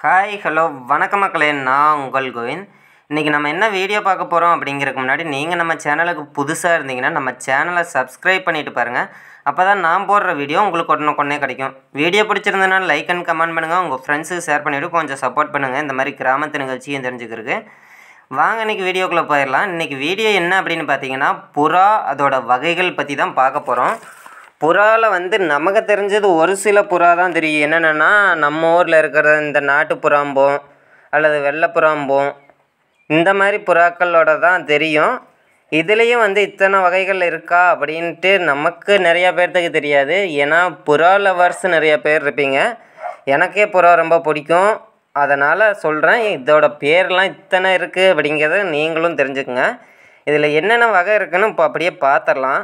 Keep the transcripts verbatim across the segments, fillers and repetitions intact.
Hi hello வணக்கம் மக்களே, நான் உங்கள் கோவிந்த். இன்றைக்கி நம்ம என்ன வீடியோ பார்க்க போகிறோம் அப்படிங்கிறதுக்கு முன்னாடி நீங்கள் நம்ம சேனலுக்கு புதுசாக இருந்தீங்கன்னா நம்ம சேனலை சப்ஸ்கிரைப் பண்ணிவிட்டு பாருங்கள். அப்போ தான் நான் போடுற வீடியோ உங்களுக்கு உடனே உடனே கிடைக்கும். வீடியோ பிடிச்சிருந்ததுனா லைக் அண்ட் கமெண்ட் பண்ணுங்கள், உங்கள் ஃப்ரெண்ட்ஸுக்கு ஷேர் பண்ணிவிட்டு கொஞ்சம் சப்போர்ட் பண்ணுங்கள் இந்த மாதிரி கிராமத்து நிகழ்ச்சியும் தெரிஞ்சுக்கிறதுக்கு. வாங்க இன்றைக்கி வீடியோக்குள்ளே போயிடலாம். இன்றைக்கி வீடியோ என்ன அப்படின்னு பார்த்தீங்கன்னா, புறா அதோட வகைகள் பற்றி தான் பார்க்க போகிறோம். புறாவில் வந்து நமக்கு தெரிஞ்சது ஒரு சில புறா தான் தெரியும். என்னென்னா நம்ம ஊரில் இருக்கிற இந்த நாட்டு புறாம்போம் அல்லது வெள்ளை புறாம்போம் இந்த மாதிரி புறாக்களோட தான் தெரியும். இதுலேயும் வந்து இத்தனை வகைகள் இருக்கா அப்படின்ட்டு நமக்கு நிறையா பேர்த்துக்கு தெரியாது. ஏன்னா புறா லவர்ஸ் நிறைய பேர் இருப்பீங்க. எனக்கே புறா ரொம்ப பிடிக்கும், அதனால் சொல்கிறேன். இதோட பேர்லாம் இத்தனை இருக்குது அப்படிங்கிறத நீங்களும் தெரிஞ்சுக்குங்க. இதில் என்னென்ன வகை இருக்குதுன்னு இப்போ அப்படியே பார்த்துடலாம்.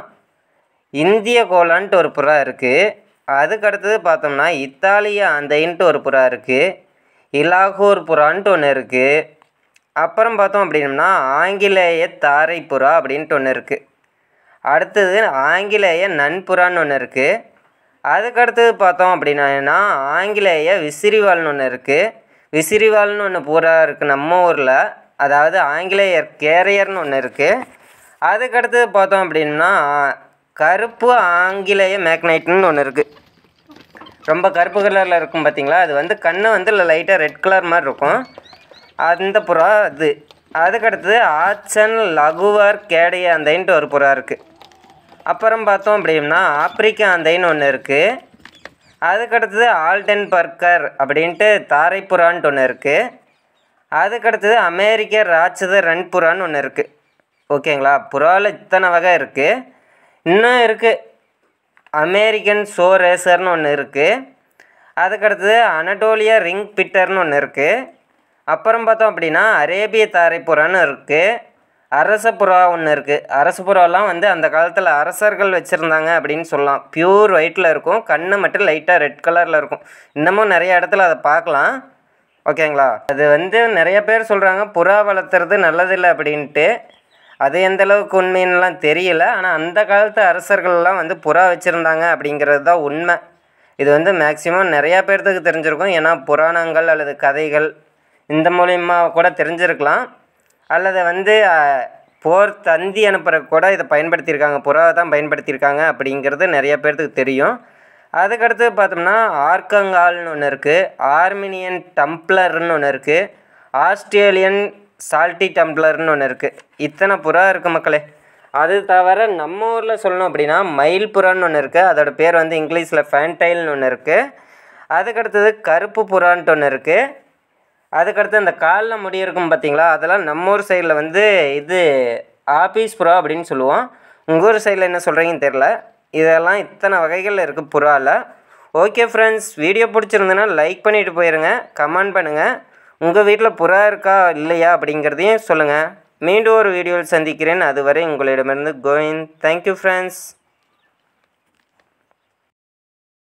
இந்திய கோலான்ட்டு ஒரு புறா இருக்குது. அதுக்கு அடுத்தது பார்த்தோம்னா இத்தாலிய ஆந்தைன்ட்டு ஒரு புறா இருக்குது. இலாகூர் புறான்ட்டு ஒன்று இருக்குது. அப்புறம் பார்த்தோம் அப்படின்னா ஆங்கிலேய தாரை புறா அப்படின்ட்டு ஒன்று இருக்குது. அடுத்தது ஆங்கிலேய நன்புறான்னு ஒன்று இருக்குது. அதுக்கு அடுத்தது பார்த்தோம் அப்படின்னா ஆங்கிலேய விசிறிவால்னு ஒன்று இருக்குது. விசிறிவால்னு ஒன்று புறா இருக்குது நம்ம ஊரில், அதாவது ஆங்கிலேயர் கேரியர்னு ஒன்று இருக்குது. அதுக்கு அடுத்தது பார்த்தோம் அப்படின்னா கருப்பு ஆங்கிலேய மேக்னைட்னு ஒன்று இருக்குது. ரொம்ப கருப்பு கலரில் இருக்கும் பார்த்தீங்களா, அது வந்து கண்ணு வந்து லைட்டாக ரெட் கலர் மாதிரி இருக்கும், அந்த புறா அது. அதுக்கடுத்தது ஆச்சன் லகுவர் கேடைய ஆந்தைன்ட்டு ஒரு புறா இருக்குது. அப்புறம் பார்த்தோம் அப்படின்னா ஆப்பிரிக்க ஆந்தைன்னு ஒன்று இருக்குது. அதுக்கடுத்தது ஆல்டன் பர்கர் அப்படின்ட்டு தாரைப்புறான்ட்டு ஒன்று இருக்குது. அதுக்கடுத்தது அமெரிக்க ராட்சத ரன்புறான்னு ஒன்று இருக்குது. ஓகேங்களா, புறாவில் இத்தனை வகை இருக்குது. இன்னும் இருக்குது அமெரிக்கன் ஷோ ரேசர்னு ஒன்று இருக்குது. அதுக்கடுத்தது அனடோலியா ரிங் பிட்டர்னு ஒன்று இருக்குது. அப்புறம் பார்த்தோம் அப்படின்னா அரேபிய தாரைப்புறான்னு இருக்குது. அரச புறா ஒன்று இருக்குது. அரச புறாலாம் வந்து அந்த காலத்தில் அரசர்கள் வச்சுருந்தாங்க அப்படின்னு சொல்லலாம். பியூர் ஒயிட்டில் இருக்கும், கண்ணு மட்டும் லைட்டாக ரெட் கலரில் இருக்கும். இன்னமும் நிறைய இடத்துல அதை பார்க்கலாம். ஓகேங்களா, அது வந்து நிறைய பேர் சொல்கிறாங்க புறா வளர்த்துறது நல்லதில்லை அப்படின்ட்டு. அது எந்த அளவுக்கு உண்மைன்னுலாம் தெரியல. ஆனால் அந்த காலத்து அரசர்கள்லாம் வந்து புறா வச்சுருந்தாங்க அப்படிங்கிறது தான் உண்மை. இது வந்து மேக்சிமம் நிறையா பேர்த்துக்கு தெரிஞ்சிருக்கும். ஏன்னா புராணங்கள் அல்லது கதைகள் இந்த மூலிமா கூட தெரிஞ்சிருக்கலாம். அல்லது வந்து போர் தந்தி அனுப்புறதுக்கு கூட இதை பயன்படுத்தியிருக்காங்க, புறாவை தான் பயன்படுத்தியிருக்காங்க அப்படிங்கிறது நிறைய பேர்த்துக்கு தெரியும். அதுக்கடுத்து பார்த்தோம்னா ஆர்கங்கால்னு ஒன்று இருக்குது. ஆர்மினியன் டம்ப்ளர்னு ஒன்று இருக்குது. ஆஸ்திரேலியன் சால்ட்டி டம்ப்ளர்னு ஒன்று இருக்குது. இத்தனை புறா இருக்குது மக்களே. அது தவிர நம்ம ஊரில் சொல்லணும் அப்படின்னா மயில் புறான்னு ஒன்று இருக்குது. அதோட பேர் வந்து இங்கிலீஷில் ஃபேன்டைல்னு ஒன்று இருக்குது. அதுக்கடுத்தது கருப்பு புறான்ட்டு ஒன்று இருக்குது. அதுக்கடுத்து இந்த காலில் முடி இருக்கும் பார்த்தீங்களா, அதெல்லாம் நம்ம ஊர் சைடில் வந்து இது ஆபீஸ் புறா அப்படின்னு சொல்லுவோம். உங்கள் ஊர் சைடில் என்ன சொல்கிறீங்கன்னு தெரில. இதெல்லாம் இத்தனை வகைகள் இருக்குது புறாவில். ஓகே ஃப்ரெண்ட்ஸ், வீடியோ பிடிச்சிருந்ததுன்னா லைக் பண்ணிவிட்டு போயிடுங்க, கமெண்ட் பண்ணுங்கள். உங்கள் வீட்டில் புறா இருக்கா இல்லையா அப்படிங்கிறதையும் சொல்லுங்கள். மீண்டும் ஒரு வீடியோவில் சந்திக்கிறேன். அதுவரை உங்களிடமிருந்து கோவிந்த். Thank you friends.